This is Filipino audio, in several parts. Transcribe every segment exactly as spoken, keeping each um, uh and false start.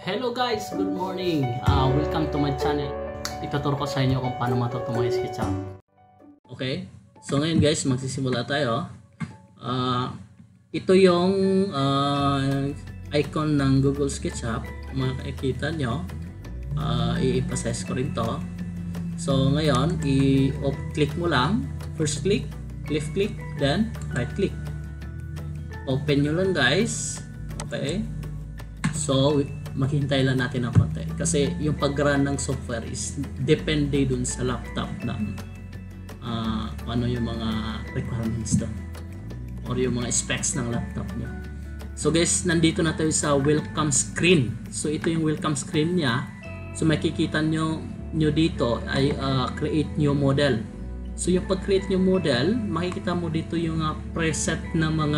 Hello guys, good morning. Uh, welcome to my channel. Ituturo ko sa inyo kung paano matuto mag-SketchUp. Okay, so ngayon guys, magsisimula tayo. Uh, ito yung uh, icon ng Google SketchUp. Makikita nyo. Uh, i-emphasize ko rin to. So ngayon, i-click mo lang. First click, left click, then right click. Open nyo lang guys. Okay. So, maghintay lang natin ng konti kasi yung pag-run ng software is depende dun sa laptop ng uh, ano yung mga requirements doon or yung mga specs ng laptop nyo. So guys, nandito na tayo sa welcome screen. So ito yung welcome screen niya. So makikita nyo, nyo dito ay uh, create new model. So yung pag-create new model, makikita mo dito yung uh, preset na mga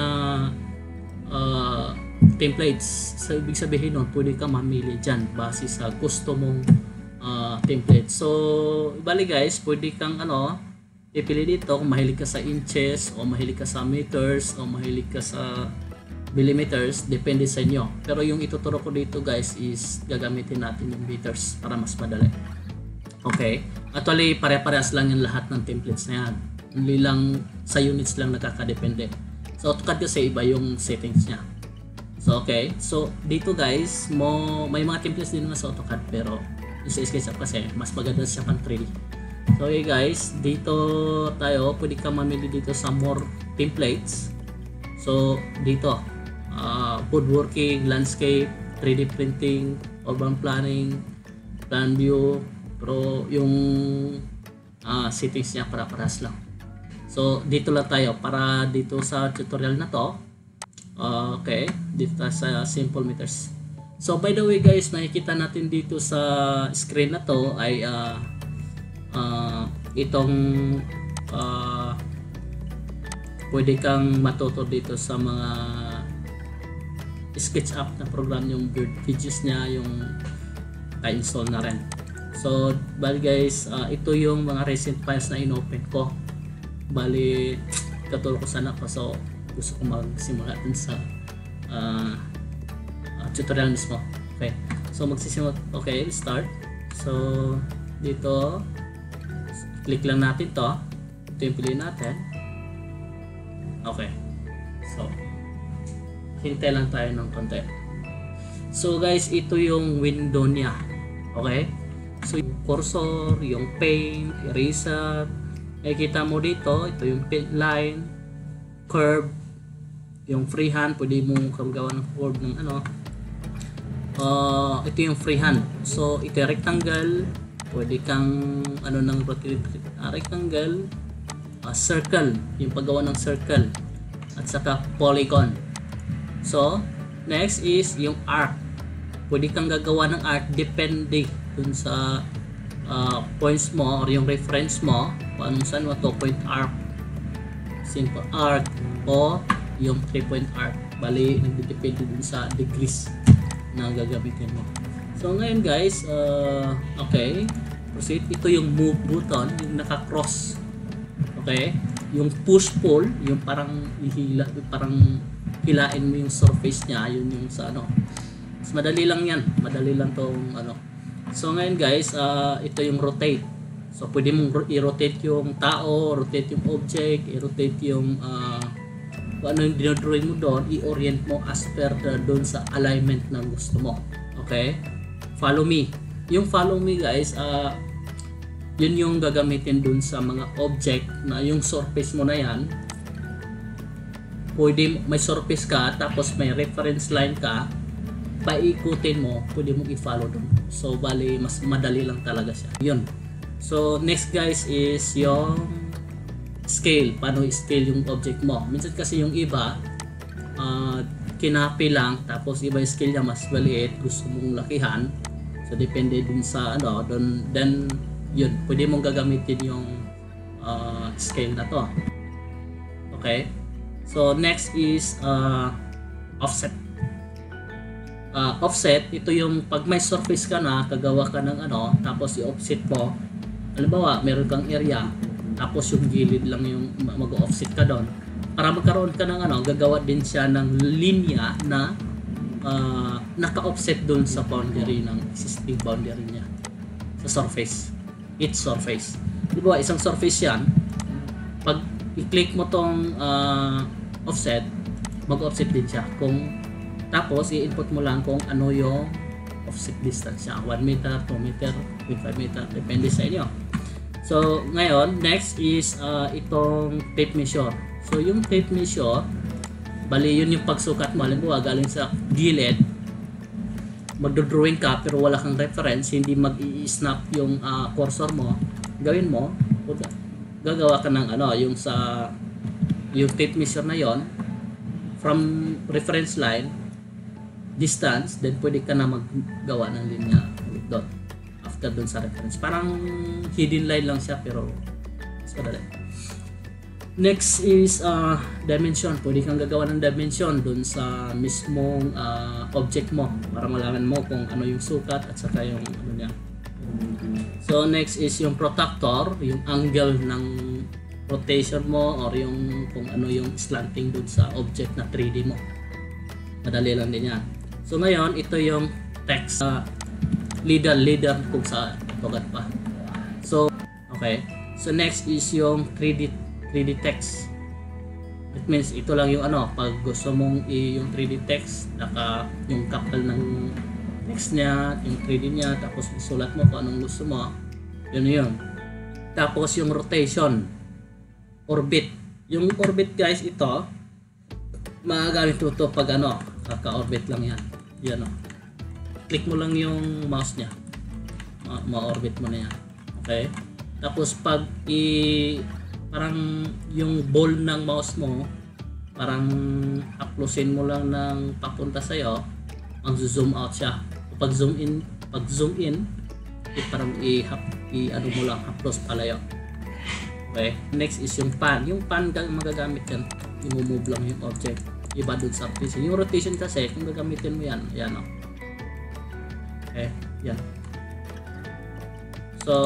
uh, templates. So ibig sabihin nun, pwede ka mamili dyan base sa gusto mong uh, template. So bali guys, pwede kang ano ipili dito kung mahilig ka sa inches o mahilig ka sa meters o mahilig ka sa millimeters, depende sa inyo. Pero yung ituturo ko dito guys is gagamitin natin yung meters para mas madali. Okay, actually pare-parehas lang yung lahat ng templates na yan, hindi lang sa units lang nakakadepende. So AutoCAD kasi iba yung settings nya. So okay, so dito guys, mo may mga templates din naman sa AutoCAD pero yung sa SketchUp kasi mas maganda siya pang three D. So okay guys, dito tayo, pwede ka mamili dito sa more templates. So dito, uh, woodworking, landscape, three D printing, urban planning, plan view, pero yung uh, settings niya para parehas lang. So dito lang tayo para dito sa tutorial na to. Uh, okay, dito sa simple meters. So by the way guys, nakikita natin dito sa screen na to ay uh, uh, itong uh, pwede kang matuto dito sa mga SketchUp na program, yung videos niya, yung ka-install na rin. So bali guys, uh, ito yung mga recent files na inopen ko. Bali katulad ko sana ko, so gusto ko magsimula dun sa uh, uh, tutorial mismo. Okay, so magsisimula. Okay, start. So dito click lang natin to. Ito yung piliin natin. Okay, so hintay lang tayo ng konti. So guys, ito yung window niya. Okay, so yung cursor, yung paint, eraser, nakikita mo dito. Ito yung paint line, curve, yung freehand, pwede mong gawa ng curve ng ano. Uh, ito yung freehand. So ito yung rectangle, pwede kang ano ng uh, rectangle, uh, circle, yung paggawa ng circle, at saka polygon. So next is yung arc. Pwede kang gagawa ng arc depende dun sa uh, points mo or yung reference mo, kung anong saan mo to, point arc, simple arc, o yung three point arc. Bali, nagdedepende din sa degrees na gagamitin mo. So ngayon guys, uh, okay, proceed. Ito yung move button, yung naka-cross. Okay, yung push pull, yung parang ihila, parang hilain mo yung surface niya, yun yung sa ano. Mas madali lang yan, madali lang tong ano. So ngayon guys, uh, ito yung rotate. So pwede mong i-rotate yung tao, rotate yung object, i-rotate yung uh, kung ano yung dinodrawing mo doon, i-orient mo as per the, doon sa alignment na gusto mo. Okay? Follow me. Yung follow me guys, uh, yun yung gagamitin doon sa mga object na yung surface mo na yan. Pwede may surface ka, tapos may reference line ka, paikutin mo, pwede mong i-follow doon. So bali, mas madali lang talaga siya. Yun. So next guys is yung scale. Paano i-scale yung object mo? Minsan kasi yung iba uh, kinapi lang, tapos iba yung scale niya mas maliit, gusto mong lakihan. So depende din sa ano, don, then yun, pwede mong gagamitin yung uh, scale na to. Okay, so next is uh, offset. Uh, offset, ito yung pag may surface ka na, kagawa ka ng ano, tapos i-offset mo. Halimbawa, meron kang area, tapos yung gilid lang yung mag-offset ka doon. Para magkaroon ka ng ano, gagawa din siya ng linya na uh, naka-offset dun sa boundary ng existing boundary niya sa surface, each surface. Di ba isang surface yan, pag i-click mo tong uh, offset, mag-offset din siya. Kung tapos i-input mo lang kung ano yung offset distance niya, one meter, two meter, five meter, depende sa inyo. So ngayon, next is uh, itong tape measure. So yung tape measure, bali yun yung pagsukat mo. Halimbawa galing sa gilid, magdo-drawing ka pero wala kang reference, hindi mag-i-snap yung uh, cursor mo, gawin mo, gagawa ka ng ano, yung sa yung tape measure na yon, from reference line distance, then pwede ka na maggawa ng linya with dot after dun sa reference. Parang hidden line lang siya pero mas madali. Next is uh, dimension. Pwede kang gagawa ng dimension dun sa mismong uh, object mo para malaman mo kung ano yung sukat at saka yung ano niya. So next is yung protractor, yung angle ng rotation mo or yung kung ano yung slanting dun sa object na three D mo. Madali lang din yan. So ngayon, ito yung text uh, leader, leader kung sa tugat pa. So, okay. So next is yung three D three D text. It means ito lang yung ano, pag gusto mong i yung three D text, naka yung kapal ng text niya, yung three D niya, tapos isulat mo kung anong gusto mo. Yun yun. Tapos yung rotation, orbit. Yung orbit guys, ito magagamit ito to pag ano, kaka-orbit lang yan. Yan o. Click mo lang yung mouse niya, ma-orbit mo na yan. Okay? Tapos pag i parang yung ball ng mouse mo, parang haplusin mo lang ng papunta sa'yo, mag-zoom out siya. Pag zoom in, pag zoom in, eh, parang i-hap, i-ano mo lang, haplos palayo. Okay? Next is yung pan. Yung pan magagamit yan, i-move lang yung object. Iba dun sa rotation. Yung rotation kasi, kung gagamitin mo yan, yan o. Okay? Yan. So,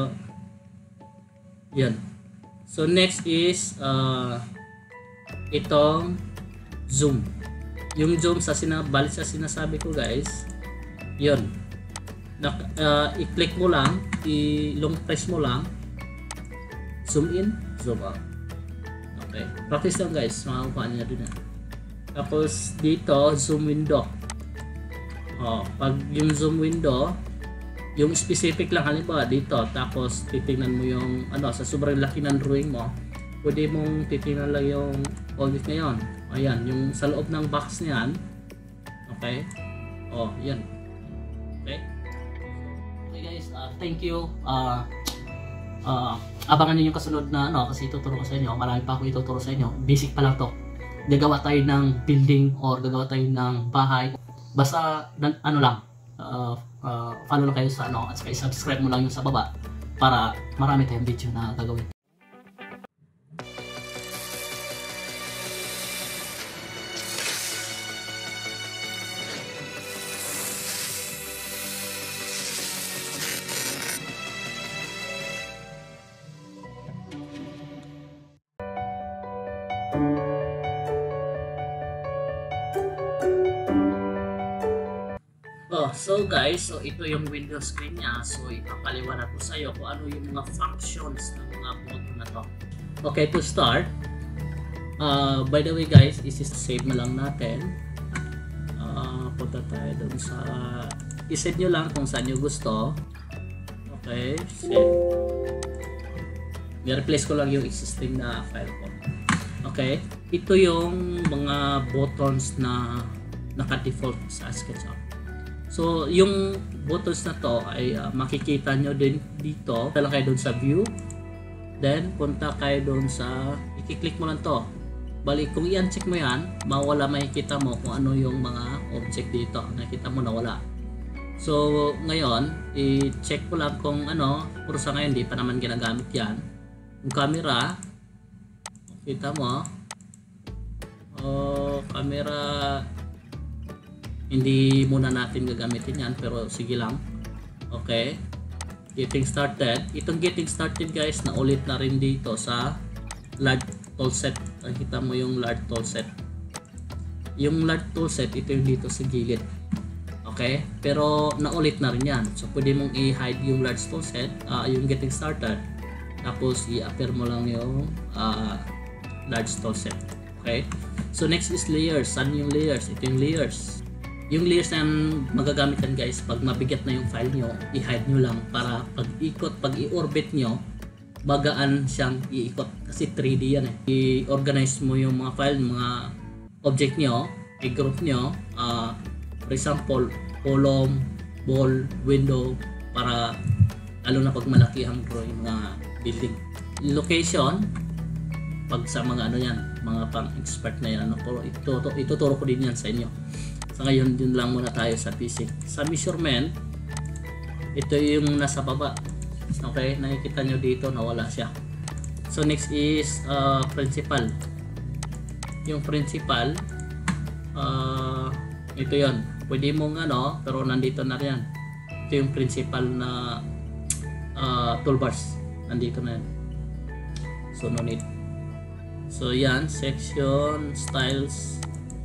yan. So, next is, uh, itong zoom. Yung zoom sa sinabalik sa sinasabi ko guys, yun. Uh, i-click mo lang, i-long press mo lang, zoom in, zoom out. Okay. Practice lang guys, makakuha niya din yan. Tapos dito, zoom window. Oh, pag yung zoom window, yung specific lang halimbawa dito, tapos titingnan mo yung ano, sa sobrang laki ng drawing mo, pwede mong titingnan lang yung object ngayon. Ayan, yung sa loob ng box niyan. Okay? Oh, yan. Okay? Okay guys, uh, thank you. Uh, uh, abangan niyo yung kasunod na ano, kasi ituturo ko sa inyo. Marami pa ako ituturo sa inyo. Basic pa lang to. Gagawa tayo ng building or gagawa tayo ng bahay. Basta ano lang, uh, uh, follow lang kayo sa ano, at saka subscribe mo lang yung sa baba para marami tayong video na gagawin. Oh, so guys, so ito yung window screen niya. So ipapaliwanag ko sa iyo kung ano yung mga functions ng mga button na to. Okay, to start, uh, by the way guys, isi-save na lang natin. Uh, punta tayo dun sa, i-save nyo lang kung saan nyo gusto. Okay, save. I-replace ko lang yung existing na file ko. Okay, ito yung mga buttons na naka-default sa SketchUp. So, yung buttons na to ay uh, makikita nyo din dito. Punta kayo doon sa view. Then, punta kayo doon sa, i-click mo lang to. Balik, kung i-uncheck mo yan, mawala, makikita mo kung ano yung mga object dito. Nakikita mo na wala. So, ngayon, i-check ko lang kung ano, puro sa ngayon, di pa naman ginagamit yan. Yung camera, kita mo, oh, camera, hindi muna natin gagamitin yan, pero sige lang. Okay, getting started. Itong getting started guys, na ulit na rin dito sa large tool set. Nakita mo yung large tool set, Yung large toolset, ito yung dito sa gilid. Okay? Pero naulit na rin yan. So pwede mong i-hide yung large toolset, uh, yung getting started. Tapos i-appear mo lang yung uh, large toolset. Okay? So next is layers. Saan yung layers? Ito yung layers. Yung layers na magagamit yan guys, pag mabigat na yung file nyo, i-hide nyo lang para pag ikot, pag i-orbit nyo, bagaan siyang iikot. Kasi three D yan eh. I-organize mo yung mga file, mga object nyo, i-group nyo, uh, for example, column, ball, window, para lalo na pag malaki ang drawing mga building. Location, pag sa mga ano yan, mga pang-expert na yan, ano, ito, ito, ituturo ko din yan sa inyo. So ngayon, din lang muna tayo sa basic. Sa measurement, ito yung nasa baba. Okay, nakikita nyo dito, nawala siya. So next is uh, principal. Yung principal, uh, ito yon. Pwede mong ano, pero nandito na rin. Ito yung principal na uh, toolbars. Nandito na yan. So no need. So yan, section, styles.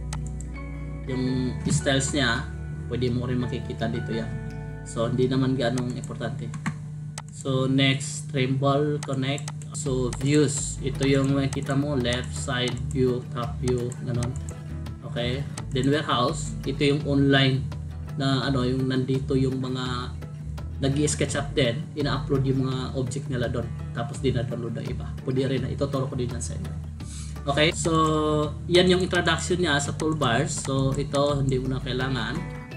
Yung styles niya, pwede mo rin makikita dito yan. So hindi naman ganong importante. So next, trimble, connect. So views, ito yung makikita mo, left side view, top view, ganon. Okay, then warehouse, ito yung online na ano, yung nandito yung mga nag-i-sketch up din, ina-upload yung mga object nila doon, tapos dina-download ng iba. Pwede rin na ituturo ko din yan sa inyo. Okay, so yan yung introduction niya sa toolbars. So ito hindi mo na kailangan,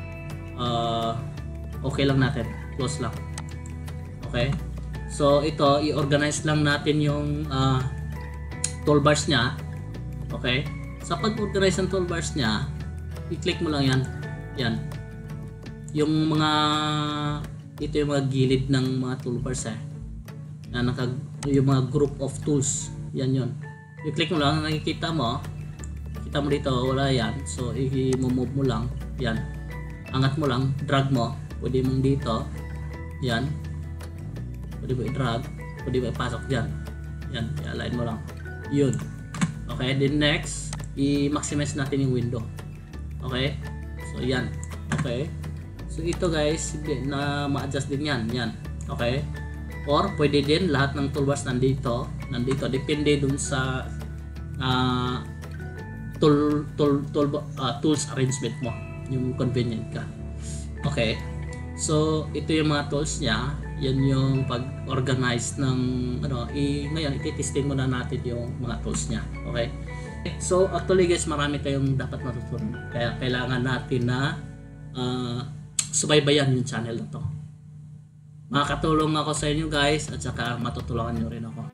uh, okay lang natin, close lang. Okay, so ito i-organize lang natin yung uh, toolbars niya. Okay, sa pag-organize ng toolbars niya, i-click mo lang yan. Yan, yung mga, ito yung mga gilid ng mga toolbars eh, na naka, yung mga group of tools, yan yun. I-click mo lang, nakikita mo, kita mo dito, wala yan. So i-move mo lang, yan, angat mo lang, drag mo, pwede mong dito, yan, pwede mo i-drag, pwede mo ipasok dyan, yan, i-align mo lang, yun. Okay, then next, i-maximize natin yung window. Okay, so yan. Okay, so ito guys, na ma-adjust din yan, yan. Okay, or pwede din lahat ng toolbars nandito, nandito, depende dun sa uh, tool, tool, tool, uh, tools arrangement mo, yung convenient ka. Okay, so ito yung mga tools niya. Yan yung pag-organize ng ano, i ngayon i-testing muna natin yung mga tools niya. Okay? So actually guys, marami tayong dapat matutunan. Kaya kailangan natin na uh, subaybayan yung channel na to. Makakatulong ako sa inyo guys, at saka matutulungan nyo rin ako.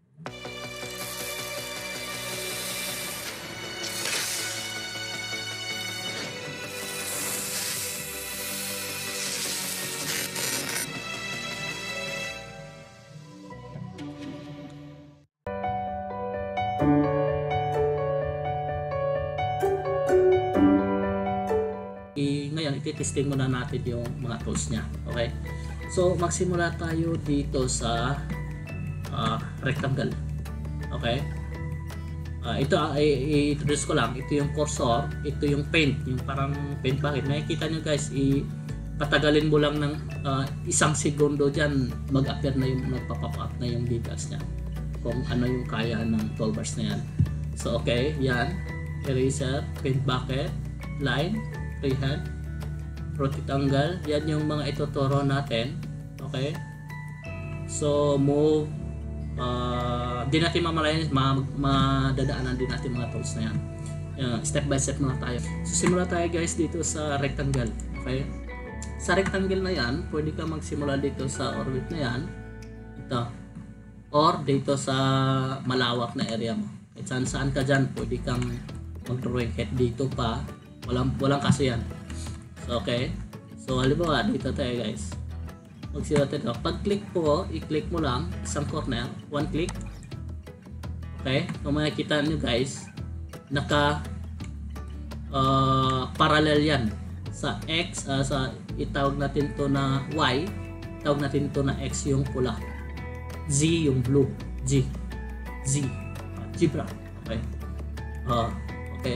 I, ngayon iti-testing muna natin yung mga tools niya. Okay, so magsimula tayo dito sa uh, rectangle. Okay, uh, ito uh, i-introduce ko lang, ito yung cursor, ito yung paint, yung parang paint bucket. Makikita nyo guys, ipatagalin mo lang ng uh, isang segundo dyan, mag-appear na yung, nagpa-pop up na yung details niya, kung ano yung kaya ng toolbars na yan. So okay, yan, eraser, paint bucket, line, freehand, rotate angle, yan yung mga ituturo natin. Okay, so move, uh, di natin mamalayan, ma madadaanan din natin mga tools na yan. Uh, step by step muna tayo. So simula tayo guys dito sa rectangle. Okay, sa rectangle na yan, pwede ka magsimula dito sa orbit na yan, ito, or dito sa malawak na area mo. At saan saan ka dyan, pwede kang mag-drawing head dito pa, walang, walang kaso yan. So okay, so halimbawa dito tayo guys, magsimula tayo. Pag click po, i-click mo lang isang corner, one click. Okay, kung makikita nyo guys, naka uh, parallel yan sa X, uh, sa itawag natin to na Y, tawag natin to na X yung pula, Z yung blue, G, Z, uh, zebra. Okay, uh, okay.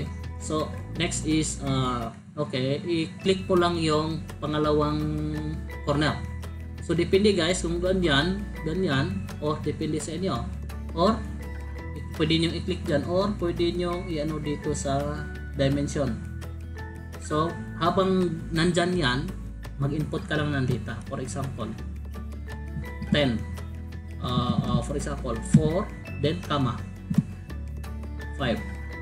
So next is uh, okay, i-click mo lang yung pangalawang corner. So depende guys kung ganyan, ganyan, or depende sa inyo. Or pwede nyo i-click dyan, or pwede nyo i-ano dito sa dimension. So habang nandyan yan, mag-input ka lang ng data. For example, ten. Uh, uh, for example, four, then comma, five.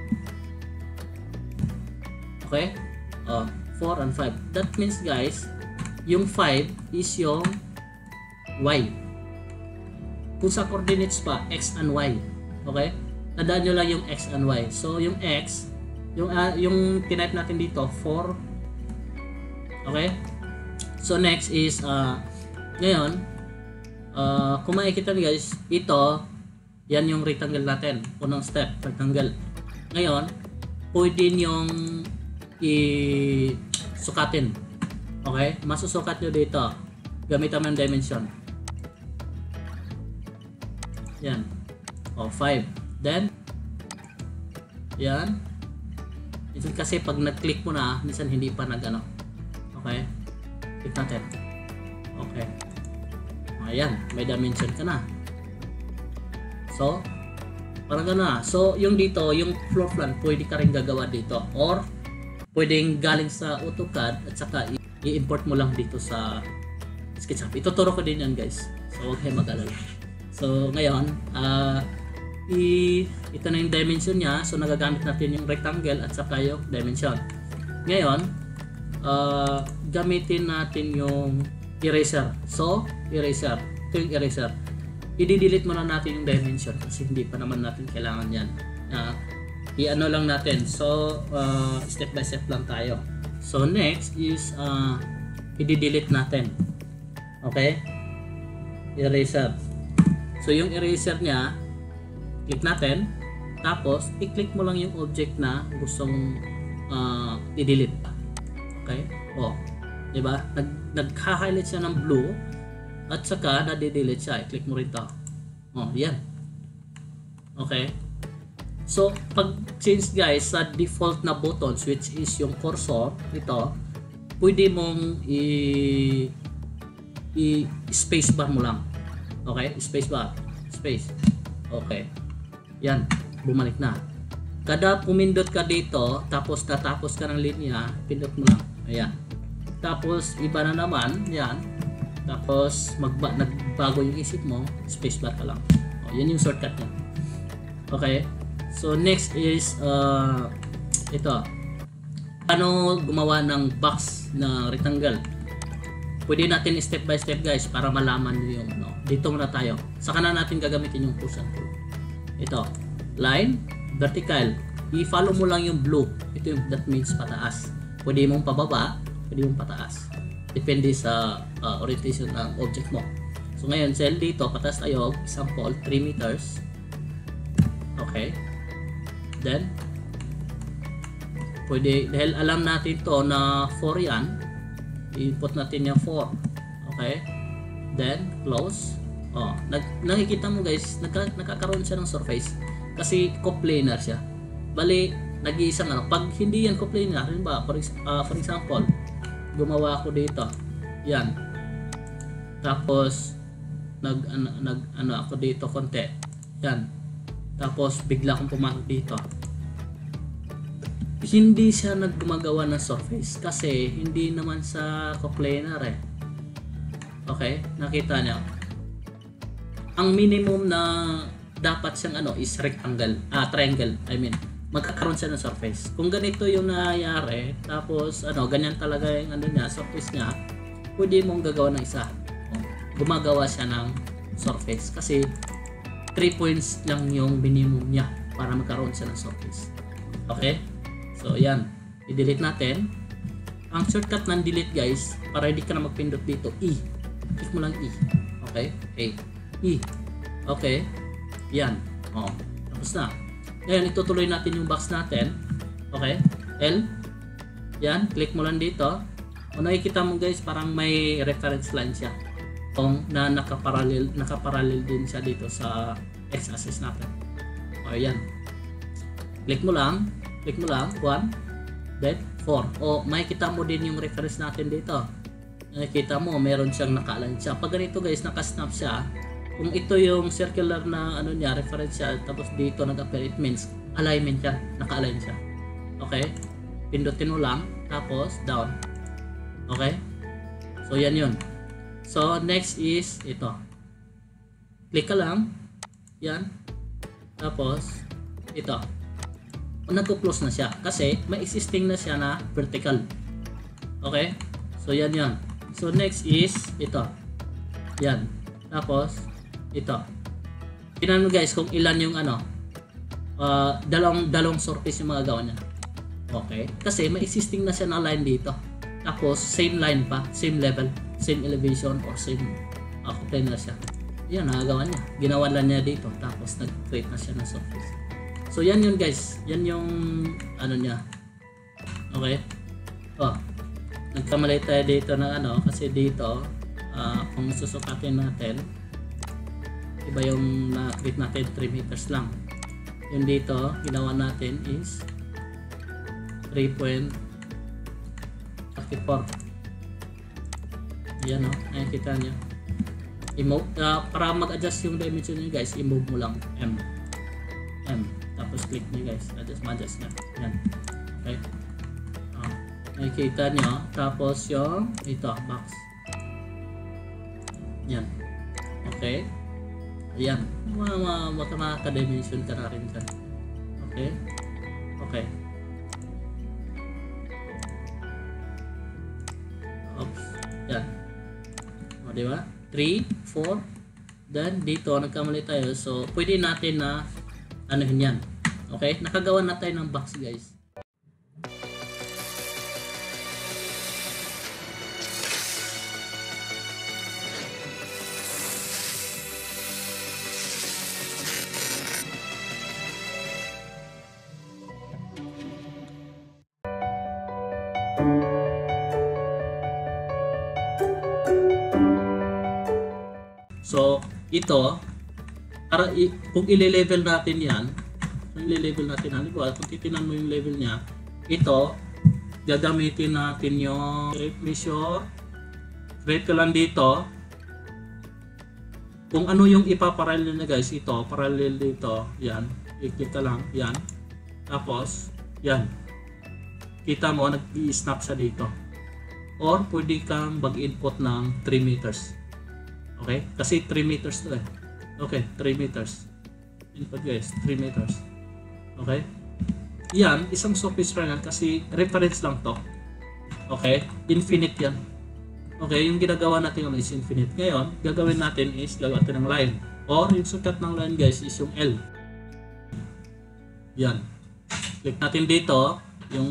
Okay? Uh, four and five. That means guys, yung five is yung y. Kung sa coordinates pa, x and y. Okay? Tandaan nyo lang yung x and y. So yung x, yung uh, yung tinype natin dito, four. Okay? So next is uh, ngayon, uh, kung makikita nyo guys, ito, yan yung rectangle natin. Unang step, rectangle. Ngayon, pwede nyong i-sukatin. Okay? Masusukat nyo dito. Gamitan mo yung dimension. Yan. O, five. Then, yan. Ito kasi pag nag-click mo na, minsan hindi pa nag-ano. Okay? Click natin. Okay. Ayan. May dimension ka na. So, parang gano'n na. So, yung dito, yung floor plan, pwede ka rin gagawa dito. Or, pwedeng galing sa AutoCAD at saka i-import mo lang dito sa SketchUp. Ituturo ko din yan guys. So, huwag kayo mag-alala. So, ngayon, uh, i ito na yung dimension niya. So, nagagamit natin yung rectangle at saka yung dimension. Ngayon, uh, gamitin natin yung eraser. So, eraser. Ito yung eraser. I-delete muna natin yung dimension kasi hindi pa naman natin kailangan yan. Uh, i-ano lang natin. So, uh, step by step lang tayo. So, next is uh, i-delete natin. Okay? Eraser. So, yung eraser niya, click natin. Tapos, i-click mo lang yung object na gustong uh, i-delete. Okay? O, diba? Nag Nag-highlight siya ng blue at saka na-delete siya. I-click mo rin ito. O, yan. Okay? So, pag change guys sa default na buttons which is yung cursor, ito, pwede mong i i space bar mo lang. Okay? Space bar. Space. Okay. Yan. Bumalik na. Kada pumindot ka dito, tapos tatapos ka ng linya, pindot mo lang. Ayan. Tapos, iba na naman. Yan. Tapos, magba nagbago yung isip mo, space bar ka lang. O, yan yung shortcut niya. Okay? So, next is, uh, ito. Paano gumawa ng box na rectangle? Pwede natin step by step guys para malaman nyo yung ano. Dito muna tayo. Sa kanan natin gagamitin yung push and pull. Ito. Line, vertical. I-follow mo lang yung blue. Ito yung that means pataas. Pwede mong pababa, pwede mong pataas. Depende sa uh, orientation ng object mo. So ngayon, cell dito, pataas tayo. Example, three meters. Okay. Then, pwede, dahil alam natin to na four yan, i-input natin yung four. Okay. Then, close. Oh, nag, nakikita mo guys, nagka, nakakaroon siya ng surface. Kasi coplanar siya. Bali, nag-iisang ano. Pag hindi yan coplanar, ba, for, uh, for example, gumawa ako dito. Yan. Tapos, nag, ano, nag, ano ako dito konti. Yan. Tapos, bigla akong pumasok dito. Hindi siya naggumagawa ng surface kasi hindi naman sa coplanar eh. Okay? Nakita niyo? Ang minimum na dapat siyang ano is rectangle, ah triangle, I mean, magkakaroon siya ng surface. Kung ganito yung nangyayari, tapos ano, ganyan talaga yung ano niya, surface niya, pwede mong gagawa ng isa. Gumagawa siya ng surface kasi three points lang yung minimum niya para magkaroon siya ng surface. Okay? So, yan. I-delete natin. Ang shortcut ng delete guys, para hindi ka na magpindot dito, E. Click mo lang E. Okay? A. E. Okay? Yan. O. Tapos na. Ngayon, itutuloy natin yung box natin. Okay? L. Yan. Click mo lang dito. Kung nakikita mo guys, parang may reference line siya. Kung na nakaparallel, nakaparallel din siya dito sa x-axis natin. O, yan. Click mo lang. Click mo lang, one, then four. O makikita mo din yung reference natin dito. Nakikita mo, meron siyang naka-align siya. Pag ganito guys, naka-snap siya, kung ito yung circular na ano niya, reference siya, tapos dito nag-appear, it means alignment siya, naka-align siya. Okay? Pindutin mo lang, tapos down. Okay? So yan yun. So next is ito. Click ka lang. Yan. Tapos ito. Nagko-close na siya kasi may existing na siya na vertical. Okay? So yan yan. So next is ito. Yan. Tapos ito. Tingnan mo guys kung ilan yung ano. Uh, dalawang dalawang surface yung mga gawa niya. Okay? Kasi may existing na siya na line dito. Tapos same line pa, same level, same elevation or same uh, plane na siya. Yan, nagagawa niya. Ginawa lang niya dito. Tapos nag-create na siya ng surface. So yan yun guys. Yan yung ano niya. Okay? Oh. Nagkamali tayo dito na ano. Kasi dito, uh, kung susukatin natin, iba yung na-create natin three meters lang. Yung dito, ginawa natin is three point three four. Yan o. Nakikita niya. I-move, uh, para mag-adjust yung dimension niyo guys, i-move mo lang M. M. Tapos click niyo guys. Adjust, ma-adjust na. Yan. Okay. Uh, nakikita niyo. Tapos yung ito, box. Yan. Okay. Ayan. Mga mga makaka-dimension ka na rin dyan. Okay. Okay. Oops. Yan. O, diba? three, four. Then, dito, nagkamali tayo. So, pwede natin na anuhin yan. Okay? Nakagawa na tayo ng box, guys. So, ito, para i kung i-level natin yan, kung i-level natin, halimbawa, kung titinan mo yung level niya, ito, gagamitin natin yung measure, create ko lang dito, kung ano yung ipaparallel na guys, ito, parallel dito, yan, i-click ka lang, yan, tapos, yan, kita mo, nag-i-snap siya dito, or pwede kang mag-input ng three meters. Okay? Kasi three meters to eh. Okay, three meters. Input guys, three meters. Okay? Yan, isang surface lang yan kasi reference lang to. Okay? Infinite yan. Okay, yung ginagawa natin is infinite. Ngayon, gagawin natin is gagawin natin ng line. Or yung sukat ng line guys is yung L. Yan. Click natin dito, yung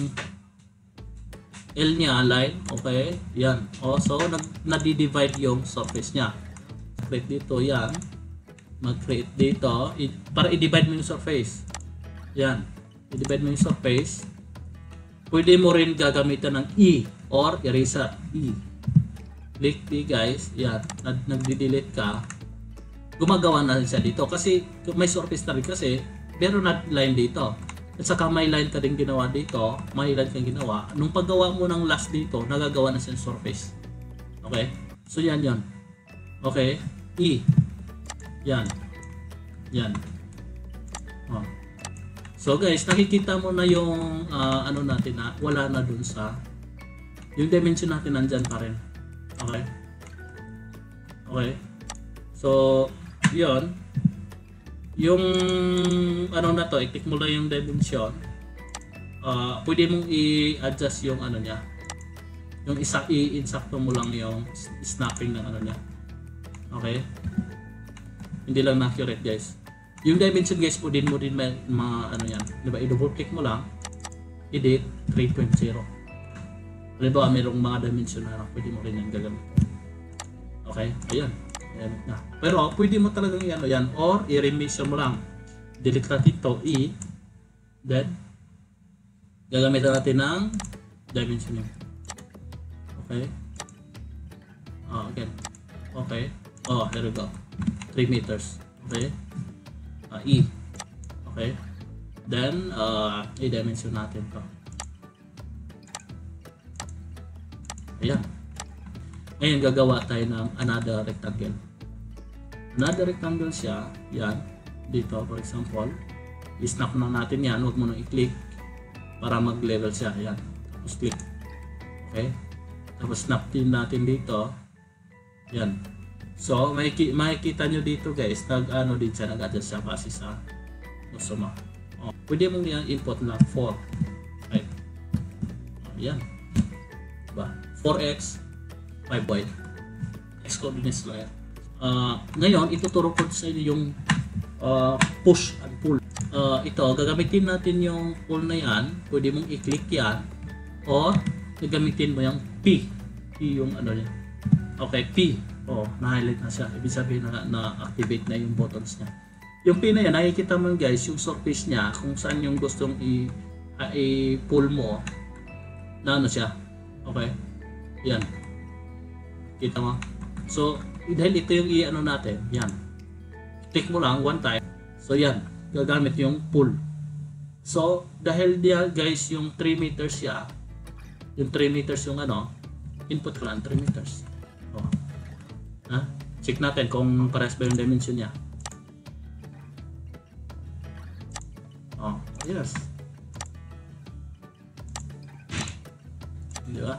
L niya, line, okay, yan. O, so, nadi-divide yung surface niya. Create dito, yan. Mag-create dito, i para i-divide mo yung surface. Yan. I-divide mo yung surface. Pwede mo rin gagamitan ng E or eraser. E. Click D, guys. Yan. Nag-delete ka. Gumagawa na rin siya dito. Kasi, may surface na rin kasi, meron na line dito. At saka may line ka din ginawa dito, may line kang ginawa. Nung paggawa mo ng last dito, nagagawa na siyang surface. Okay? So yan yan. Okay? E. Yan. Yan. Oh. So guys, nakikita mo na yung uh, ano natin na wala na dun sa yung dimension natin nandyan pa rin. Okay? Okay? So, yun. Yung ano na to, i-click mo lang yung dimension. Uh, pwede mong i-adjust yung ano niya. Yung isa i-insakto mo lang yung snapping ng ano niya. Okay? Hindi lang accurate guys. Yung dimension guys, pwede mo din mga, mga ano yan. Diba? I-double click mo lang. Edit three point zero. Diba? Mayroong mga dimension na pwede mo rin yung gagamit. Okay? Ayan. Ayan na. Pero pwede mo talagang i-ano yan or i-remission mo lang. Delete natin ito, E. Then, gagamitan natin ng dimension yun. Okay. Oh, again. Okay. Oh, here we go. three meters. Okay. Uh, E. Okay. Then, uh, i-dimension natin to. Ayan. Ngayon, gagawa tayo ng another rectangle. Another rectangle siya. Yan. Dito, for example. I-snap na natin yan. Huwag mo nang i-click para mag-level siya. Ayan. Tapos click. Okay. Tapos snap din natin dito. Yan. So, makikita nyo dito guys. Nag-ano din siya. Nag-adjust siya base sa gusto mo. Oh, pwede mong yan input na four. Right. Oh, yan. Diba? four x, five y. X coordinates layer. Uh, ngayon, ituturo ko sa inyo yung uh, push and pull. Uh, ito, gagamitin natin yung pull na yan. Pwede mong i-click yan. O, gagamitin mo yung P. P yung ano niya. Okay, P. O, na-highlight na siya. Ibig sabihin na na-activate na yung buttons niya. Yung P na yan, nakikita mo guys, yung surface niya, kung saan yung gustong i-pull mo, na ano siya. Okay? Yan. Kita mo? So, dahil ito yung i-ano natin, yan. Click mo lang one time. So, yan. Gagamit yung pull. So, dahil dia guys, yung three meters siya, yung three meters yung ano, input ko lang, three meters. Oh. Ha? Check natin kung parehas ba yung dimension niya. Oh, yes. Di ba?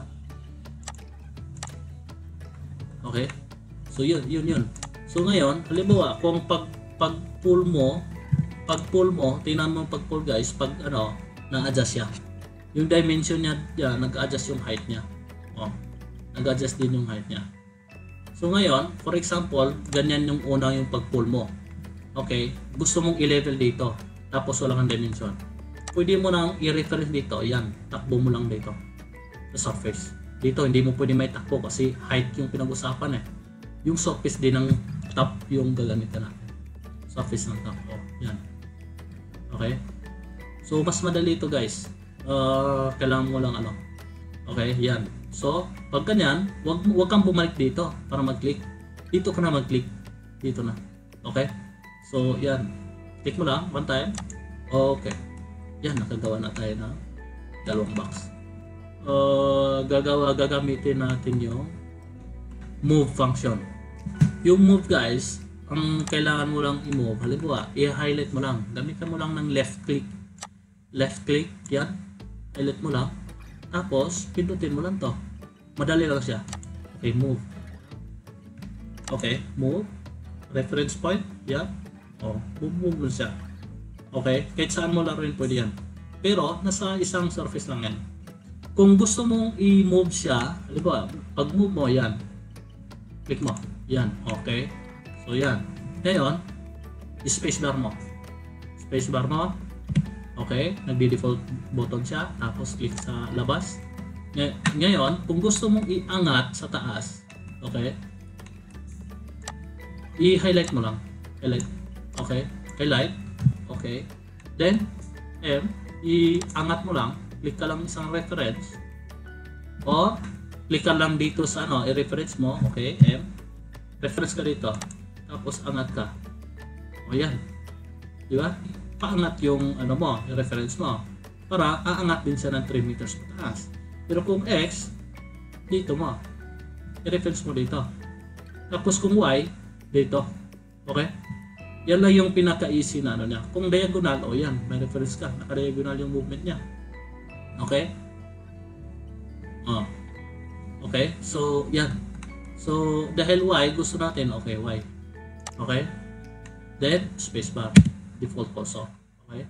Okay? So yun, yun, yun. So ngayon, halimbawa, kung pag pag pull mo, pag pull mo, tingnan mo pag pull guys, pag ano, na-adjust siya. Yung dimension niya, yan, nag-adjust yung height niya. Oh, nag-adjust din yung height niya. So ngayon, for example, ganyan yung una yung pag pull mo. Okay? Gusto mong i-level dito, tapos wala kang dimension. Pwede mo nang i-reference dito, yan, takbo mo lang dito sa surface. Dito, hindi mo pwede may takbo kasi height yung pinag-usapan eh. Yung surface din ng top yung gagamitan natin. Surface ng top. Oh, yan. Okay? So, mas madali ito guys. Uh, kailangan mo lang ano. Okay, yan. So, pag ganyan, wag, wag kang bumalik dito para mag-click. Dito ka na mag-click. Dito na. Okay? So, yan. Click mo lang, one time. Okay. Yan, nakagawa na tayo ng dalawang box. Uh, gagawa, gagamitin natin yung move function. Yung move guys, ang kailangan mo lang i-move, halimbawa, i-highlight mo lang. Gamitan mo lang ng left click. Left click, yan. Highlight mo lang. Tapos, pindutin mo lang to. Madali lang siya. Okay, move. Okay, move. Reference point, yan. Oh, move, move mo siya. Okay, kahit saan mo laruin pwede yan. Pero, nasa isang surface lang yan. Kung gusto mong i-move siya, halimbawa, pag move mo, yan. Click mo. Yan. Okay. So, yan. Ngayon, spacebar mo. Spacebar mo. Okay. Nagdi-default button siya. Tapos, click sa labas. Ngay ngayon, kung gusto mong i-angat sa taas, okay, i-highlight mo lang. Highlight. Okay. Highlight. Okay. Then, M, i-angat mo lang. Click ka lang isang reference o click ka lang dito sa ano, i-reference mo, okay, M, reference ka dito, tapos angat ka, o yan, di ba? Paangat yung ano mo, yung reference mo, para aangat din siya ng three meters pataas. Pero kung X, dito mo, i-reference mo dito, tapos kung Y, dito, okay? Yan lang yung pinaka-easy na ano niya. Kung diagonal, o yan, may reference ka, naka-diagonal yung movement niya. Okay? Oh. Okay? So, yan. So, dahil Y, gusto natin, okay, Y. Okay? Then, spacebar. Default also. Okay?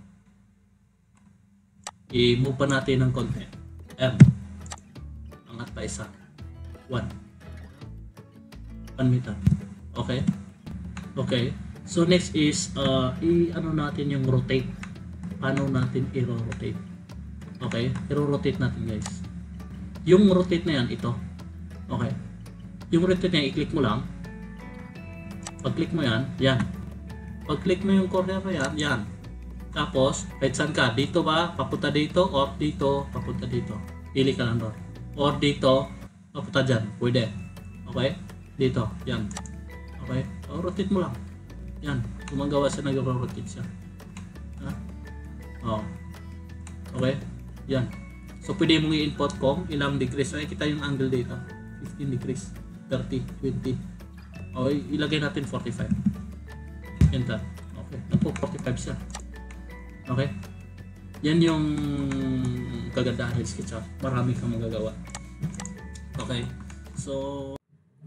I-move pa natin ng konti. M. Angat pa isa. one. one meter. Okay? Okay. So, next is, uh, i-ano natin yung rotate. Paano natin i-rotate? Okay, pero rotate natin guys. Yung rotate na yan, ito. Okay. Yung rotate na yan, i-click mo lang. Pag-click mo yan, yan. Pag-click mo yung corner na yan, yan. Tapos, kahit saan ka, dito ba, papunta dito, or dito, papunta dito. Pili ka lang doon. Or dito, papunta dyan. Pwede. Okay? Dito, yan. Okay? O, rotate mo lang. Yan. Gumagawa siya, nag-rotate siya. Ha? Oh. Okay? Yan. So, pwede mong i-input kung ilang degrees. Nakikita yung angle dito. fifteen degrees, thirty, twenty. Okay, ilagay natin forty-five. Enter. Okay. Napo, forty-five siya. Okay? Yan yung kagandahan ng SketchUp. Marami kang magagawa. Okay? So,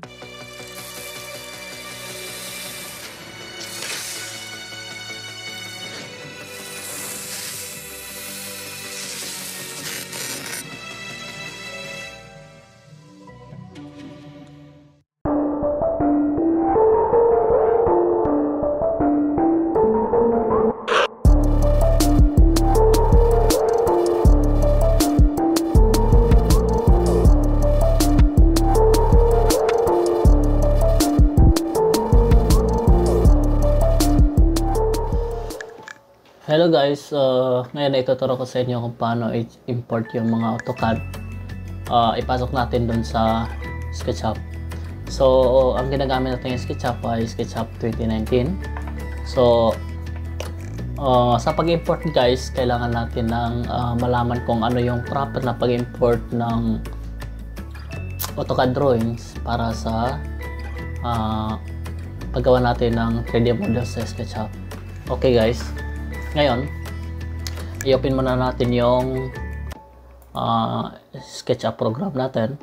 hello guys, uh, ngayon na ituturo ko sa inyo kung paano i-import yung mga AutoCAD. Uh, ipasok natin dun sa SketchUp. So, ang ginagamit natin yung SketchUp ay SketchUp twenty nineteen. So, uh, sa pag-import guys, kailangan natin ng uh, malaman kung ano yung proper na pag-import ng AutoCAD drawings para sa uh, paggawa natin ng three D models sa SketchUp. Okay guys. Ngayon, i-open muna natin yung uh, SketchUp program natin.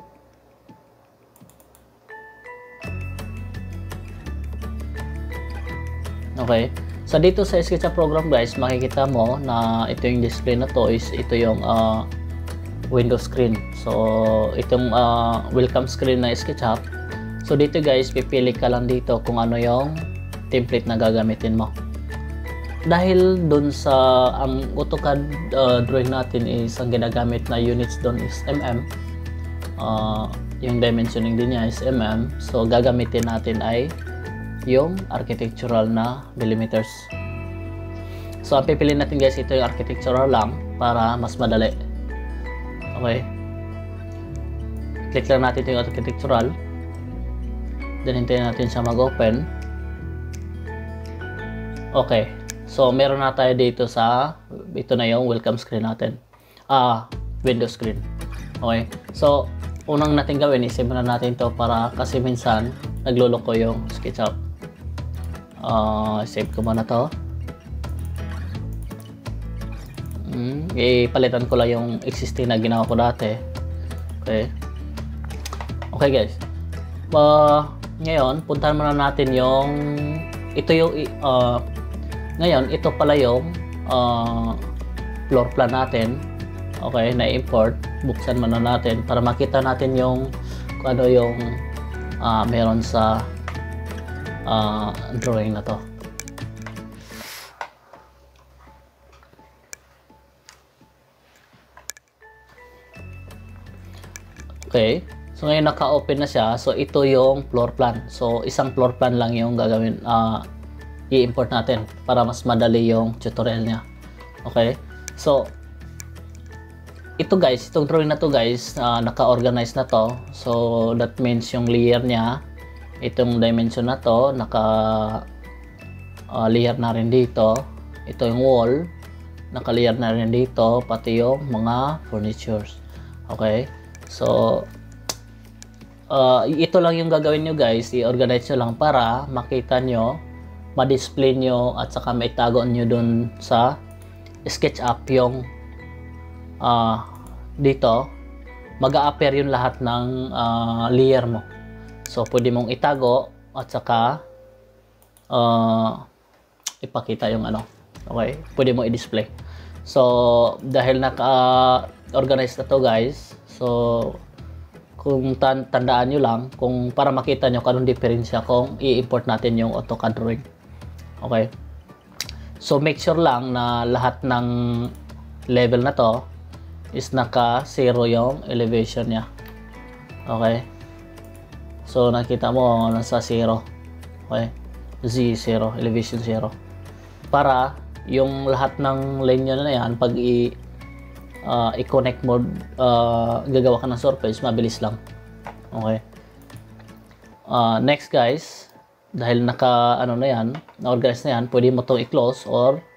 Okay. So dito sa SketchUp program guys, makikita mo na ito yung display na to is ito yung uh, window screen. So itong uh, welcome screen na SketchUp. So dito guys, pipili ka lang dito kung ano yung template na gagamitin mo. Dahil dun sa ang AutoCAD uh, drawing natin is ang ginagamit na units doon is mm, uh, yung dimensioning din niya is mm, so gagamitin natin ay yung architectural na millimeters. So ang pipiliin natin guys, ito yung architectural lang para mas madali. Okay, click lang natin ito yung architectural, then hintayin natin siya mag-open. Okay. So, meron na tayo dito sa, ito na yung welcome screen natin. Ah, window screen. Okay. So, unang natin gawin, isave na natin to para kasi minsan, nagluloko yung SketchUp. Uh, save ko muna to. Hmm, ipalitan ko lang yung existing na ginawa ko dati. Okay. Okay guys. Uh, ngayon, puntahan muna natin yung, ito yung, uh, ngayon, ito pala yung uh, floor plan natin. Okay, na-import. Buksan muna natin para makita natin yung kung ano yung uh, meron sa uh, drawing na to. Okay, so ngayon naka-open na siya. So ito yung floor plan. So isang floor plan lang yung gagawin, uh, i-import natin para mas madali yung tutorial niya. Okay, so ito guys, itong drawing na to guys, uh, naka-organize na to. So that means yung layer niya, itong dimension na to, naka uh, layer na rin dito. Ito yung wall, naka layer na rin dito, pati yung mga furnitures. Okay, so uh, ito lang yung gagawin nyo guys, i-organize nyo lang para makita nyo, ma-display nyo at saka maitago nyo dun sa SketchUp yung uh, dito mag-a-appear yung lahat ng uh, layer mo. So pwede mong itago at saka uh, ipakita yung ano. Okay, pwede mong i-display. So dahil naka-organize na to guys, so kung tan tandaan nyo lang kung para makita nyo kung anong diferensya kung i-import natin yung AutoCAD drawing. Okay, so make sure lang na lahat ng level na to is naka zero yung elevation niya. Okay, so nakita mo nasa zero. Okay, Z zero, elevation zero, para yung lahat ng linya na yan pag i uh, i-connect mo, uh, gagawa ka ng surface, mabilis lang. Okay, uh, next guys, dahil naka ano na yan, na-organize na yan, pwede mo itong i-close or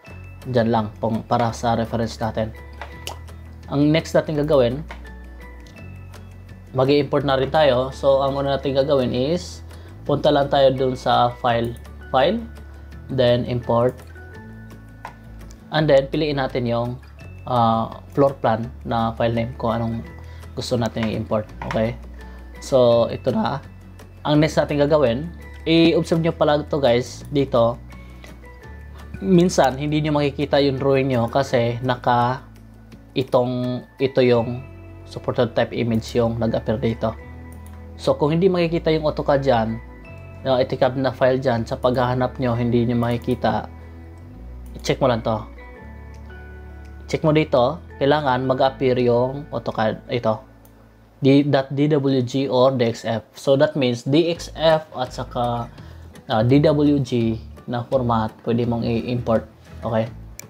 dyan lang pong, para sa reference natin. Ang next natin gagawin, mag-i-import na rin tayo. So ang una natin gagawin is punta lang tayo dun sa file, file, then import, and then piliin natin yung uh, floor plan na file name kung anong gusto natin i-import. Okay, so ito na. Ang next natin gagawin, i-observe nyo pala ito guys, dito minsan hindi nyo makikita yung drawing nyo kasi naka itong ito yung supported type image yung nag-appear dito. So kung hindi makikita yung AutoCAD dyan, yung AutoCAD na file dyan, sa paghahanap nyo hindi nyo makikita, check mo lang to, check mo dito, kailangan mag-appear yung AutoCAD ito, .dwg or dxf. So that means dxf at saka uh, dwg na format pwede mong i-import. Okay,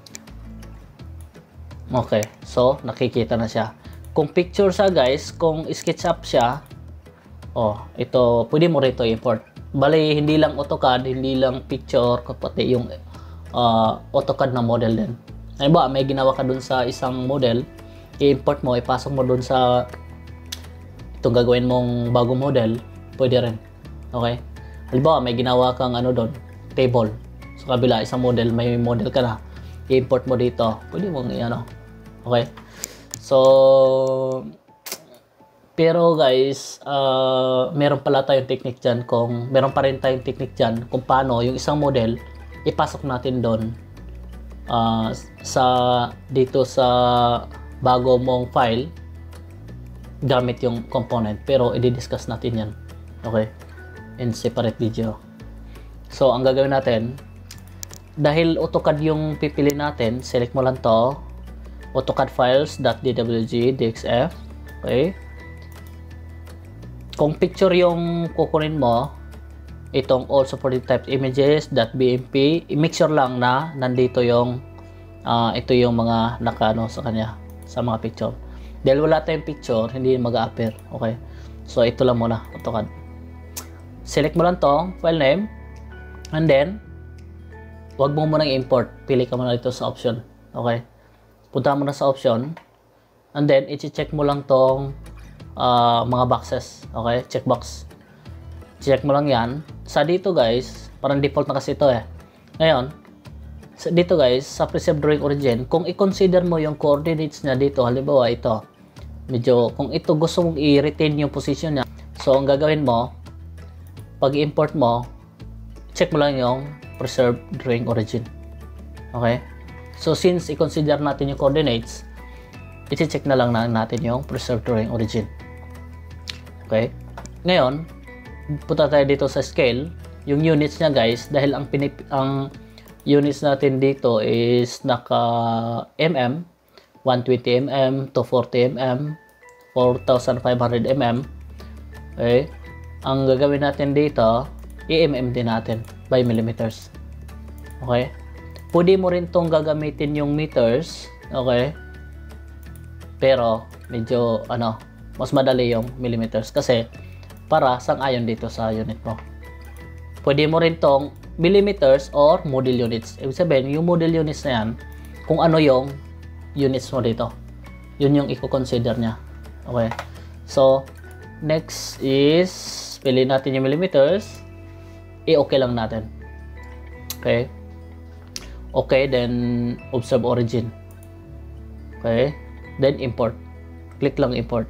okay, so nakikita na siya. Kung picture siya guys, kung SketchUp siya, oh, ito pwede mo rito i-import. Bali hindi lang AutoCAD, hindi lang picture, pati yung uh, AutoCAD na model din. Halimbawa may ginawa ka dun sa isang model, i-import mo, ipasok mo dun sa itong gagawin mong bagong model, pwede rin. Okay, halimbawa may ginawa kang ano doon, table sa kabila, isang model, may model ka na, i-import mo dito, pwede mong i-ano. Okay, so pero guys, uh, meron pala tayong technique dyan, kung meron pa rin tayong technique dyan kung paano yung isang model ipasok natin doon uh, sa dito sa bago mong file gamit yung component, pero i-discuss natin yan, okay, in separate video. So ang gagawin natin, dahil AutoCAD yung pipili natin, select mo lang to, AutoCAD files.dwg dxf. Okay, kung picture yung kukunin mo, itong all supported type images .bmp, i-make sure lang na nandito yung uh, ito yung mga nakaano sa kanya, sa mga picture. Dahil wala tayong picture, hindi mag-a-appear. Okay, so ito lang muna, AutoCAD. Select mo lang to, file name, and then wag mo muna i-import, pili ka muna dito sa option. Okay, punta mo na sa option, and then i-check mo lang tong uh, mga boxes. Okay, checkbox, check mo lang yan. Sa dito guys, parang default na kasi ito eh. Ngayon sa dito guys, sa preserve drawing origin, kung i-consider mo yung coordinates niya dito, halimbawa ito, medyo kung ito gusto mong i-retain yung position niya, so ang gagawin mo, pag i-import mo, check mo lang yung preserve drawing origin. Okay, so since i-consider natin yung coordinates, i-check na lang na natin yung preserve drawing origin. Okay, ngayon punta tayo dito sa scale, yung units niya guys, dahil ang pinip ang units natin dito is naka mm, one twenty millimeters, two forty millimeters, four thousand five hundred millimeters. Okay, ang gagawin natin dito, i-mm din natin by millimeters. Okay, pwede mo rin tong gagamitin yung meters. Okay, pero medyo ano, mas madali yung millimeters kasi para sang-ayon dito sa unit mo. Pwede mo rin tong millimeters or model units. Ibig sabihin, yung model units na yan, kung ano yung units mo dito, yun yung i-consider niya. Okay, so next is piliin natin yung millimeters, i-okay lang natin. Okay, okay, then observe origin. Okay, then import, click lang import.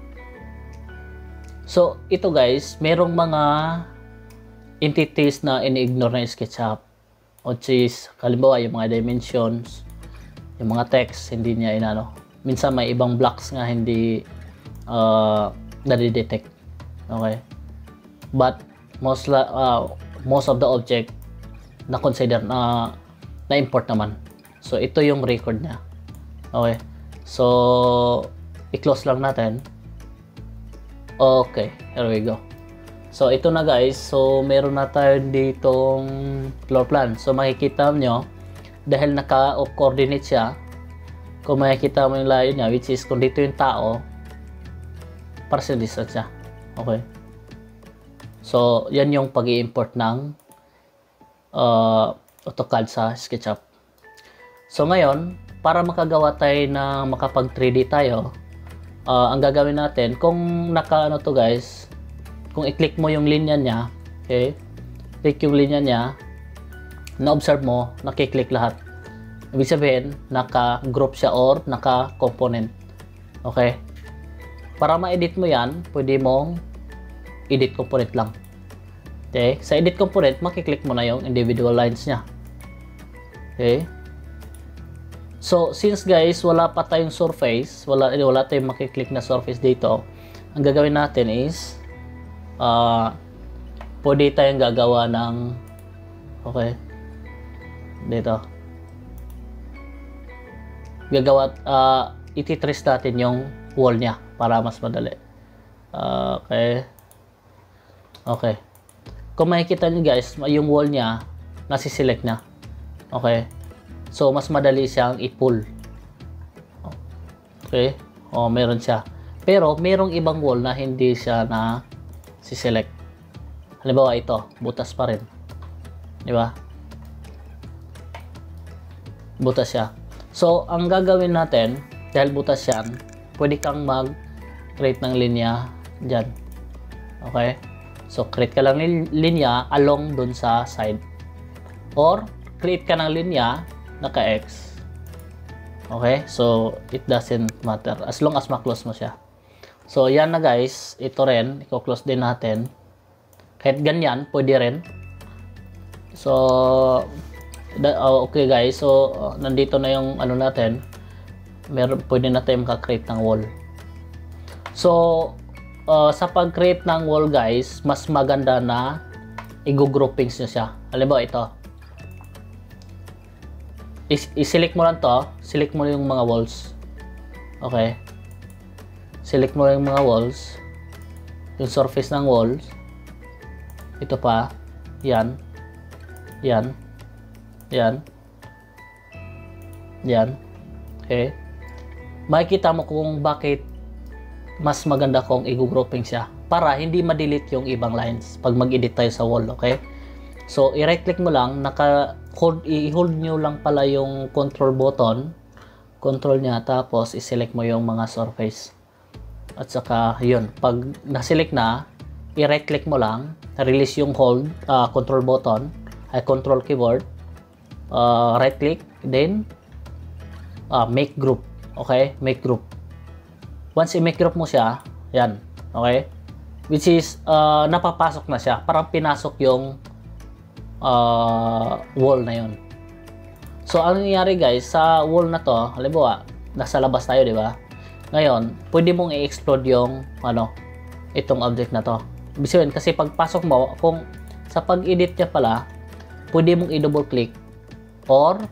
So ito guys, merong mga entities na ini-ignore na SketchUp, which is halimbawa yung mga dimensions, yung mga text, hindi niya inano. Minsan may ibang blocks nga hindi uh, nadi-detect. Okay, but most uh, most of the object na consider na na import naman. So ito yung record niya. Okay, so i-close lang natin. Okay, here we go. So ito na guys, so meron na tayo ditong floor plan. So makikita nyo, dahil naka-coordinate siya, kung makikita mo yung layo niya, which is kung dito yung tao, partial distance siya. Okay, so yan yung pag-i-import ng uh, AutoCAD sa SketchUp. So ngayon, para makagawa tayo na makapag three D tayo, uh, ang gagawin natin, kung naka ano to guys, kung i-click mo yung linya niya, okay, click yung linya niya, na-observe mo, nakiklik lahat. Ibig sabihin, naka-group siya or naka-component. Okay? Para ma-edit mo yan, pwede mong edit component lang. Okay? Sa edit component, makiklik mo na yung individual lines niya. Okay? So, since guys, wala pa tayong surface, wala, wala tayong makiklik na surface dito, ang gagawin natin is, uh, pwede tayong gagawa ng, okay, dito. Gagawa, uh, ititrace natin yung wall niya para mas madali. Uh, okay. Okay. Kung makikita nyo guys, yung wall niya, nasiselect na. Okay. So, mas madali siyang i-pull. Okay. O, meron siya. Pero, merong ibang wall na hindi siya na si-select. Halimbawa, ito. Butas pa rin. Di ba? Butas siya. So, ang gagawin natin, dahil butas yan, pwede kang mag-create ng linya dyan. Okay? So, create ka lang ng linya along dun sa side. Or, create ka ng linya naka-X. Okay? So, it doesn't matter. As long as ma-close mo siya. So, yan na guys. Ito rin. I-close din natin. Kahit ganyan, pwede rin. So, okay guys. So, uh, nandito na yung ano natin. Meron, pwede na tayo maka-create ng wall. So, uh, sa pag-create ng wall guys, mas maganda na i-groupings nyo siya. Halimbawa ito. I-select mo lang to, select mo yung mga walls. Okay. Select mo yung mga walls. Yung surface ng walls. Ito pa. Yan. Yan. Yan. Yan. Okay. Makikita mo kung bakit mas maganda kung i-grouping siya. Para hindi ma-delete yung ibang lines pag mag-edit tayo sa wall. Okay. So, i-right click mo lang, naka-hold, i-hold nyo lang pala yung control button, control niya, tapos i-select mo yung mga surface. At saka, yun, pag na-select na, i-right click mo lang, release yung hold, uh, control button, ay control keyboard, uh, right click, then, uh, make group. Okay? Make group. Once i-make group mo siya, yan. Okay? Which is, uh, napapasok na siya. Parang pinasok yung Uh, wall na yun. So, ano nangyayari guys, sa wall na to, halimbawa, nasa labas tayo, di ba? Ngayon, pwede mong i-explode yung, ano, itong object na to. Ibig sabihin, kasi pagpasok mo, kung sa pag-edit niya pala, pwede mong i-double click, or,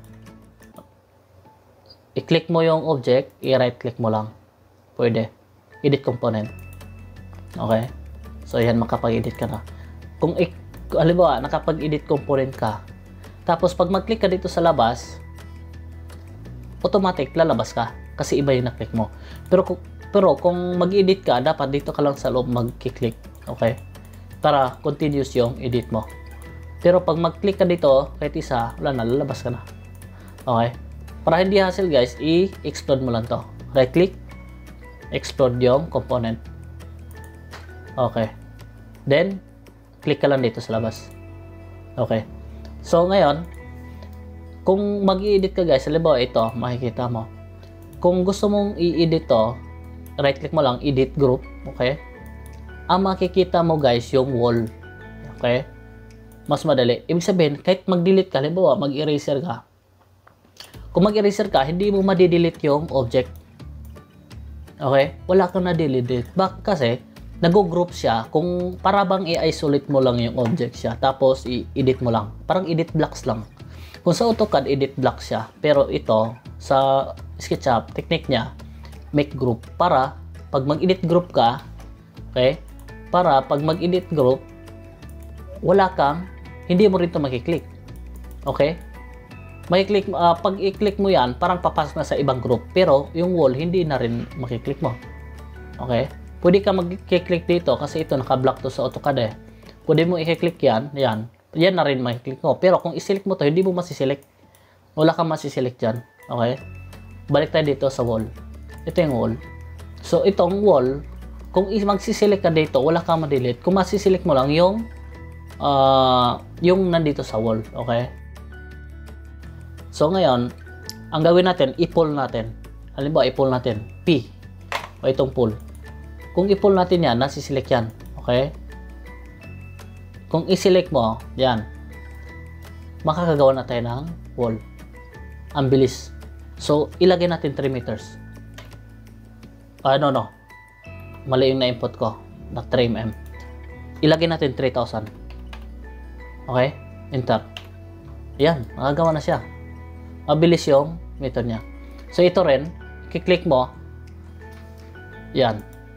i-click mo yung object, i-right click mo lang. Pwede. Edit component. Okay? So, yan, makapag-edit ka na. Kung i halimbawa, nakapag-edit component ka. Tapos, pag mag-click ka dito sa labas, automatic, lalabas ka. Kasi iba yung na-click mo. Pero, pero kung mag-edit ka, dapat dito ka lang sa loob mag-click. Okay? Para continuous yung edit mo. Pero, pag mag-click ka dito, kahit isa, wala na, lalabas ka na. Okay? Para hindi hassle guys, i-explode mo lang to. Right-click, explode yung component. Okay. Then, click ka lang dito sa labas. Okay. So, ngayon, kung mag-i-edit ka guys, halimbawa ito, makikita mo. Kung gusto mong i-edit to, right-click mo lang, edit group. Okay. Ang makikita mo guys, yung wall. Okay. Mas madali. Ibig sabihin, kahit mag-delete ka, halimbawa, mag-eraser ka. Kung mag-eraser ka, hindi mo ma-delete yung object. Okay. Wala kang na-delete. Bakit? Kasi, nag-group siya kung para bang i-isolate mo lang yung object siya tapos i-edit mo lang. Parang edit blocks lang. Kung sa AutoCAD, edit blocks siya. Pero ito, sa SketchUp, technique niya, make group. Para pag mag-edit group ka, okay? Para pag mag-edit group, wala kang, hindi mo rin ito makiklik. Okay? Makiklik, uh, pag i-click mo yan, parang papasok na sa ibang group. Pero yung wall, hindi na rin makiklik mo. Okay? Pwede ka mag-click dito kasi ito naka-block to sa AutoCAD eh. Pwede mo i-click yan, yan. Yan na rin makiklik mo. Pero kung i-select mo to, hindi mo masiselect. Wala kang masiselect dyan. Okay? Balik tayo dito sa wall. Ito yung wall. So, itong wall, kung magsiselect ka dito, wala kang ma-delete. Kung masiselect mo lang yung uh, yung nandito sa wall. Okay? So, ngayon, ang gawin natin, i-pull natin. Halimbawa, i-pull natin. P. O itong pull. Kung i-pull natin yan, nasiselect yan. Okay? Kung i-select mo, yan. Makakagawa na tayo ng wall. Ang bilis. So, ilagay natin three meters. Ah, no, no. Mali yung na-input ko. Na three millimeters. Ilagay natin three thousand. Okay? Enter. Yan. Makagawa na siya. Mabilis yung meter niya. So, ito rin. Kiklik mo. Yan.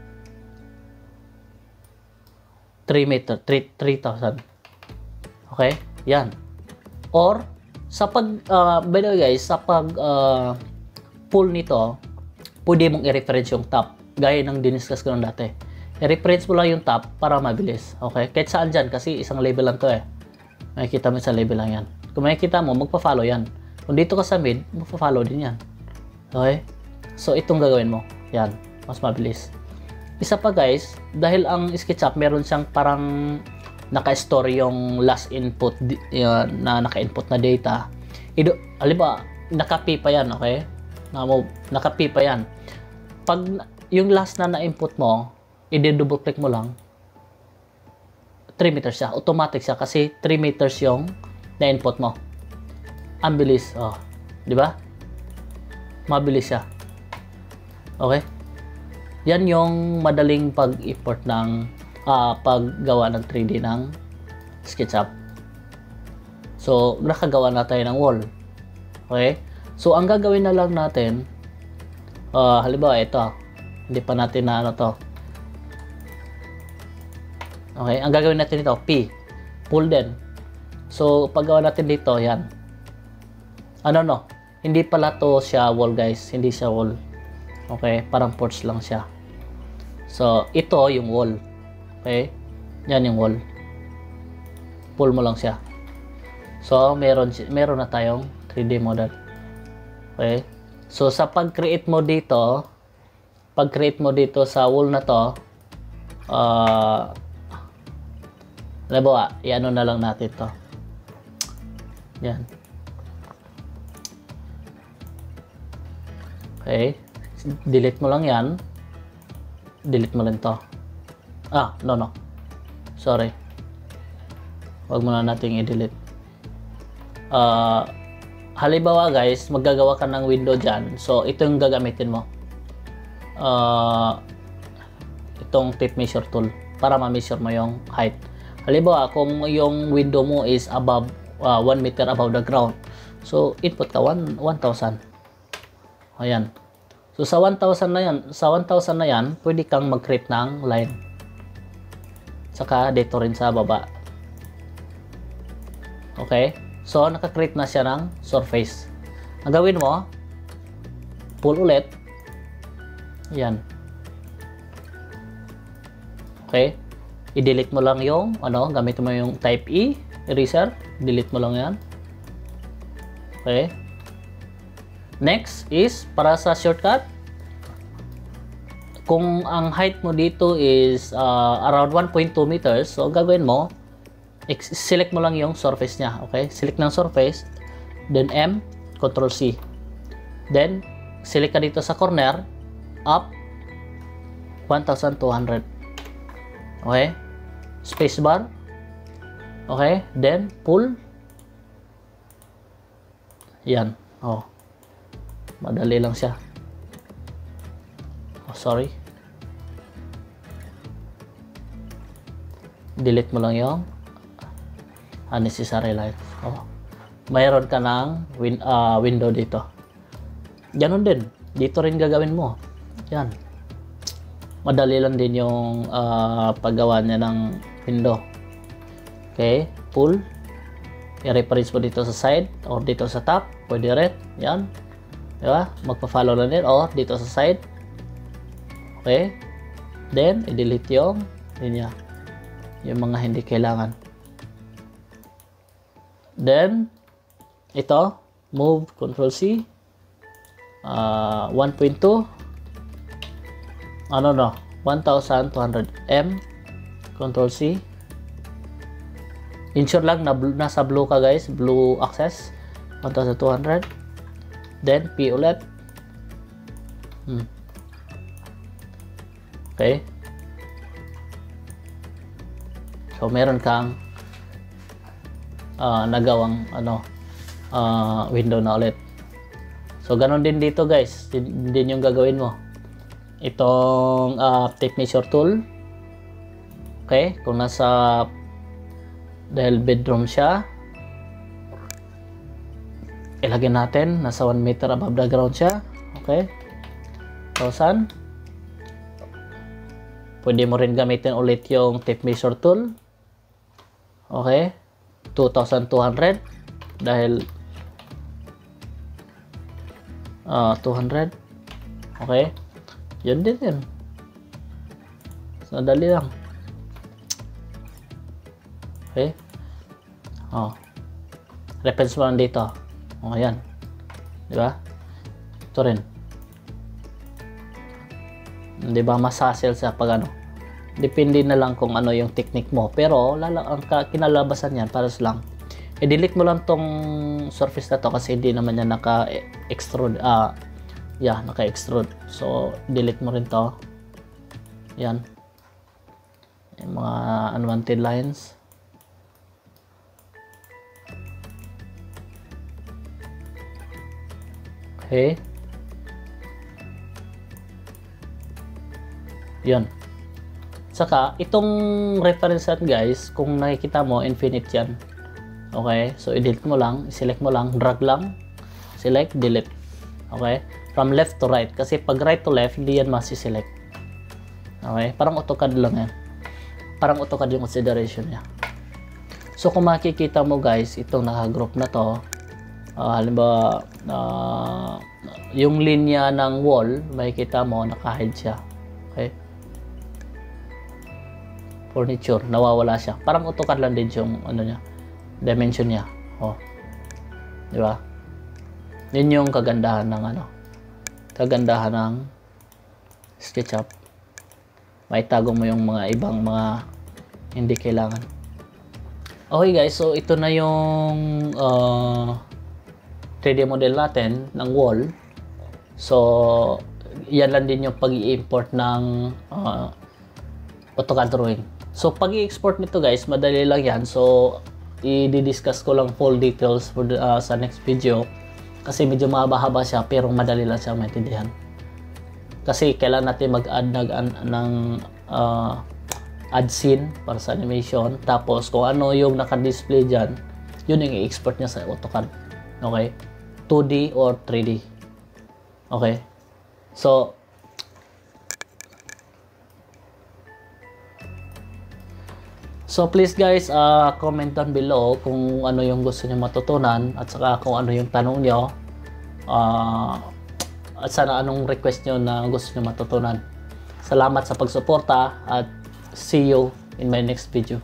three meter. three thousand. Okay? Yan. Or, sa pag, uh, by the way guys, sa pag uh, pull nito, pwede mong i-reference yung top. Gaya ng diniscuss ko nung dati. I-reference mo lang yung top para mabilis. Okay? Kahit saan dyan, kasi isang level lang to eh. Makikita mo sa level lang yan. Kung makikita mo, magpa-follow yan. Kung dito ka sa mid, magpa-follow din yan. Okay? So, itong gagawin mo. Yan. Mas mabilis. Isa pa guys, dahil ang SketchUp meron siyang parang naka-store yung last input uh, na naka-input na data. Ido, halimbawa, naka-P pa yan, okay? Naka-P pa yan. Pag yung last na na-input mo, i-double click mo lang, three meters siya. Automatic siya kasi three meters yung na-input mo. Ang bilis. Oh, di ba? Mabilis siya. Okay? Yan yung madaling pag-import ng uh, paggawa ng three D ng SketchUp. So, nakagawa na tayo ng wall. Okay? So, ang gagawin na lang natin, uh, halimbawa ito, hindi pa natin na ano to. Okay? Ang gagawin natin ito, P. Pull din. So, paggawa natin dito, yan. Ano no? Hindi pala to siya wall guys. Hindi siya wall. Okay? Parang porch lang siya. So, ito yung wall. Okay? Yan yung wall. Pull mo lang siya. So, meron, meron na tayong three D model. Okay? So, sa pag-create mo dito, pag-create mo dito sa wall na to, uh, halimbawa, i-ano na lang natin to. Yan. Okay? Delete mo lang yan. Delete mo lang to. Ah, no, no. Sorry. Huwag mo na nating i-delete. Uh, halimbawa guys, maggagawa ka ng window dyan. So, ito yung gagamitin mo. Uh, itong tape measure tool para ma-measure mo yung height. Halimbawa, kung yung window mo is above, uh, one meter above the ground. So, input ka one thousand. Ayan. So, sa one thousand na yan, sa one thousand na yan, pwede kang mag-create ng line. Saka, dito rin sa baba. Okay? So, naka-create na siya ng surface. Ang gawin mo, pull ulit. Yan. Okay? I-delete mo lang yung, ano, gamit mo yung type E, eraser. Delete mo lang yan. Okay? Next is, para sa shortcut, kung ang height mo dito is uh, around one point two meters, so ang gagawin mo, select mo lang yung surface niya. Okay? Select ng surface, then M, Control C. Then, select ka dito sa corner, up, one thousand two hundred. Okay? Spacebar. Okay? Then, pull. Yan. Oh. Madali lang siya. Oh, sorry. Delete mo lang yung unnecessary line. Oh. Mayroon ka ng win uh, window dito. Ganon din. Dito rin gagawin mo. Yan. Madali lang din yung uh, paggawa niya ng window. Okay. Pull. I-reference mo dito sa side or dito sa top. Pwede rin. Yan. Diba? Magpa-follow na din. Or dito sa side. Okay. Then, i-delete yung linya. Yung mga hindi kailangan. Then, ito. move, control C, uh, one point two, ano no, one thousand two hundred M, control C. Ensure lang na nasa blue ka guys, blue access, one thousand two hundred. Then P ulit. Hmm. Okay. So meron kang uh, nagawang ano uh, window na ulit. So ganun din dito guys, din, din yung gagawin mo. Itong uh, tape measure tool. Okay, kung nasa dahil bedroom siya, ilagay natin nasa one meter above the ground siya. Okay, one thousand. Pwede mo rin gamitin ulit yung tape measure tool. Okay, two thousand two hundred dahil uh, two hundred. Okay, yun din yun. So dali lang. Okay, oh, reference mo lang dito. Oh, yan, di ba? Ito rin. Di ba mas hassle sa pag ano? Depende na lang kung ano yung technique mo. Pero lala ang kinalabasan yan pares lang. I-delete mo lang tong surface na to kasi hindi naman yan naka-extrude. Ah, yeah, naka-extrude. So delete mo rin to. Yan. Yung mga unwanted lines. Okay. Yun. Saka, itong reference set guys, kung nakikita mo, infinite yan. Okay. So, i-delete mo lang, i-select mo lang, drag lang, select, delete. Okay. From left to right. Kasi pag right to left, hindi yan masi-select. Okay. Parang AutoCAD lang yan. Parang AutoCAD yung consideration niya. So, kung makikita mo guys, itong naka-group na to, Uh, halimbawa uh, yung linya ng wall, makikita mo naka-hide siya. Okay, furniture, nawawala siya. Parang AutoCAD lang din yung ano niya, dimension niya. Oh, di ba? Yun yung kagandahan ng ano, kagandahan ng SketchUp. Maitago mo yung mga ibang mga hindi kailangan. Okay guys, so ito na yung uh, three D model natin ng wall. So yan lang din yung pag-i-import ng uh, AutoCAD drawing. So pag i-export nito guys, madali lang yan. So i-discuss ko lang full details for the, uh, sa next video kasi medyo mahaba-haba siya pero madali lang siya maintindihan. Kasi kailangan natin mag-add ng, ng uh, add scene para sa animation, tapos kung ano yung naka-display dyan, yun yung i-export niya sa AutoCAD. Okay, two D or three D. Okay, so so please guys, uh, comment down below kung ano yung gusto niyo matutunan at saka kung ano yung tanong niyo, uh, at sana anong request niyo na gusto niyo matutunan. Salamat sa pagsuporta at see you in my next video.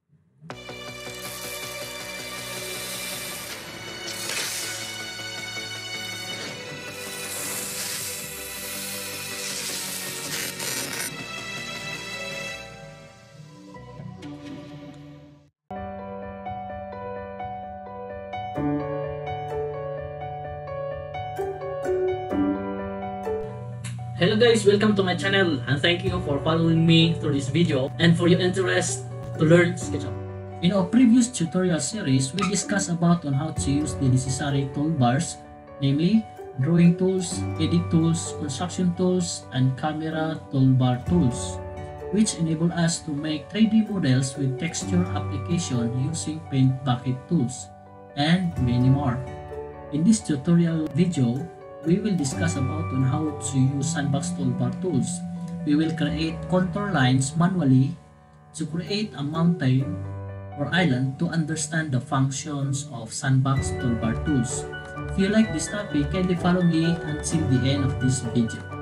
Hello guys, welcome to my channel and thank you for following me through this video and for your interest to learn SketchUp. In our previous tutorial series, we discussed about on how to use the necessary toolbars, namely drawing tools, edit tools, construction tools, and camera toolbar tools, which enable us to make three D models with texture application using paint bucket tools, and many more. In this tutorial video, we will discuss about on how to use Sandbox toolbar tools. We will create contour lines manually to create a mountain or island to understand the functions of Sandbox toolbar tools. If you like this topic, kindly follow me until the end of this video.